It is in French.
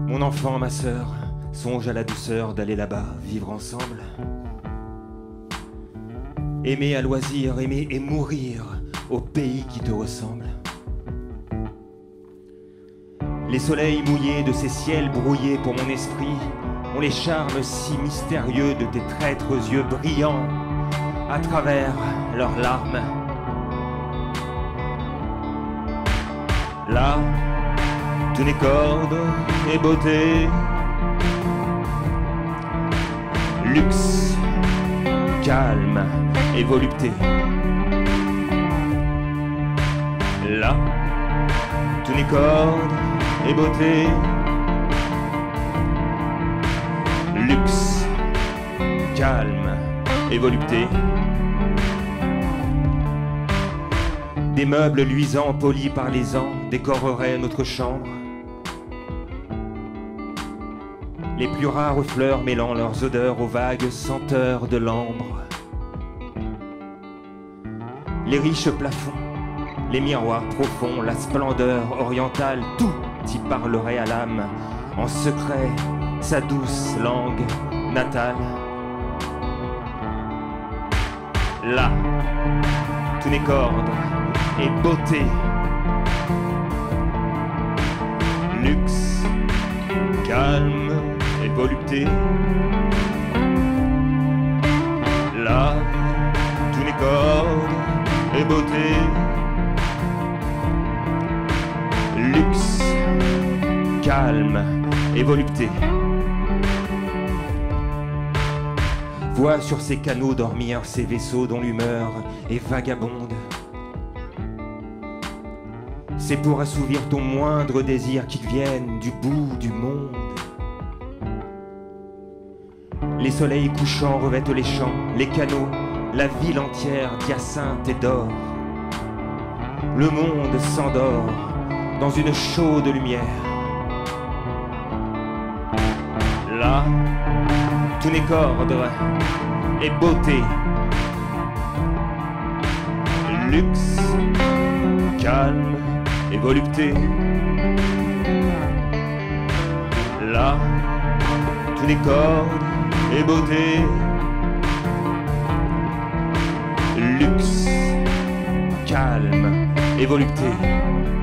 Mon enfant, ma sœur, songe à la douceur d'aller là-bas, vivre ensemble. Aimer à loisir, aimer et mourir au pays qui te ressemble. Les soleils mouillés de ces ciels brouillés pour mon esprit ont les charmes si mystérieux de tes traîtres yeux brillants à travers leurs larmes. Là, tout n'est corde et beauté, luxe, calme et volupté. Là, tout n'est corde et beauté, luxe, calme et volupté. Des meubles luisants polis par les ans décoreraient notre chambre. Les plus rares fleurs mêlant leurs odeurs aux vagues senteurs de l'ambre. Les riches plafonds, les miroirs profonds, la splendeur orientale, tout y parlerait à l'âme, en secret, sa douce langue natale. Là, tout n'est qu'ordre et beauté, luxe, calme et volupté. Là, tout n'est qu'ordre et beauté, luxe, calme et volupté. Vois sur ces canaux dormir ces vaisseaux dont l'humeur est vagabonde. C'est pour assouvir ton moindre désir qu'ils viennent du bout du monde. Les soleils couchants revêtent les champs, les canaux, la ville entière d'hyacinthe et d'or. Le monde s'endort dans une chaude lumière. Là, tout n'est qu'ordre et beauté, luxe, calme et volupté. Là, tout n'est qu'ordre et beauté, luxe, calme et volupté.